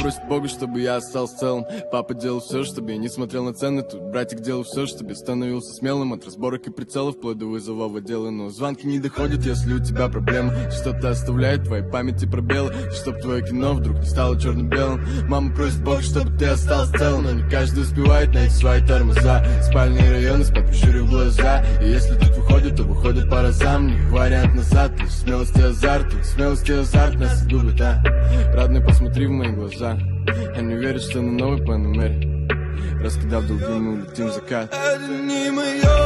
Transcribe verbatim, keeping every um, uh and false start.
просит Бога, чтобы я остался целым. Папа делал все, чтобы я не смотрел на цены. Тут братик делал все, чтобы я становился смелым. От разборок и прицелов вплоть до вызова в отделы. Но звонки не доходят, если у тебя проблемы. Что-то оставляет в твоей памяти пробелы. Чтоб твое кино вдруг не стало черно-белым. Мама просит Бога, чтобы ты остался целым. Но не каждый успевает найти свои тормоза. Спальные районы, спать прищурив глаза. И если тут выходит, то выходит по разам. Не вариант назад, тут смелость и азарт. Тут смелость и азарт нас губит, а? Родной, посмотри в мои глаза. Они верят, что на новый Панамере, раскидав долгину, улетим в закат. Это не мое.